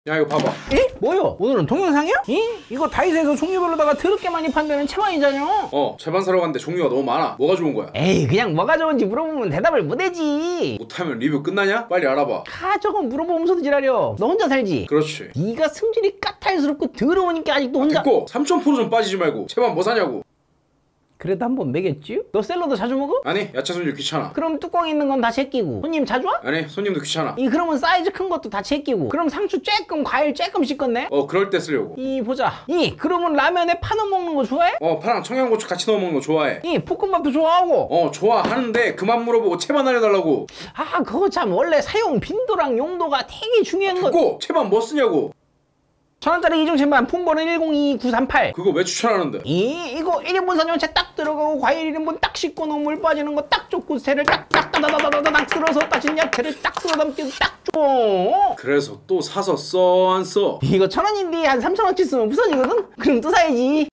야 이거 봐봐. 에? 뭐요? 오늘은 동영상이요? 에? 이거 다이소에서 종류별로다가 더럽게 많이 판다는 채반이잖여. 채반 사러 갔는데 종류가 너무 많아. 뭐가 좋은 거야? 에이, 그냥 뭐가 좋은지 물어보면 대답을 못해지. 못하면 리뷰 끝나냐? 빨리 알아봐. 저건 물어보면서도 지랄여. 너 혼자 살지? 그렇지. 네가 승질이 까탈스럽고 더러우니까 아직도 혼자. 됐고 3,000% 좀 빠지지 말고 채반 뭐 사냐고. 그래도 한번 먹였지? 너 샐러드 자주 먹어? 아니 야채 손질 귀찮아. 그럼 뚜껑 있는 건 다 제끼고. 손님 자주 와? 아니 손님도 귀찮아. 그러면 사이즈 큰 것도 다 제끼고. 그럼 상추 쬐끔 과일 쬐끔 씻겠네? 그럴 때 쓰려고. 보자. 그러면 라면에 파 넣어 먹는 거 좋아해? 파랑 청양고추 같이 넣어 먹는 거 좋아해. 볶음밥도 좋아하고. 좋아하는데 그만 물어보고 채반 알려달라고. 그거 참 원래 사용 빈도랑 용도가 되게 중요한 거. 됐고 채반 뭐 쓰냐고. 1,000원짜리 이중 채반 품번호 102938. 그거 왜 추천하는데? 이거 1인분 선정채 딱 들어가고 과일 1인분 딱 씻고 넣으면 물 빠지는 거 딱 좋고 새를 딱딱딱딱딱딱 쓸어서 따진 야채를 딱 쓸어 담기도 딱 좋아. 그래서 또 사서 써 안 써? 이거 1,000원인데 한 3,000원치 쓰면 부서지거든? 그럼 또 사야지.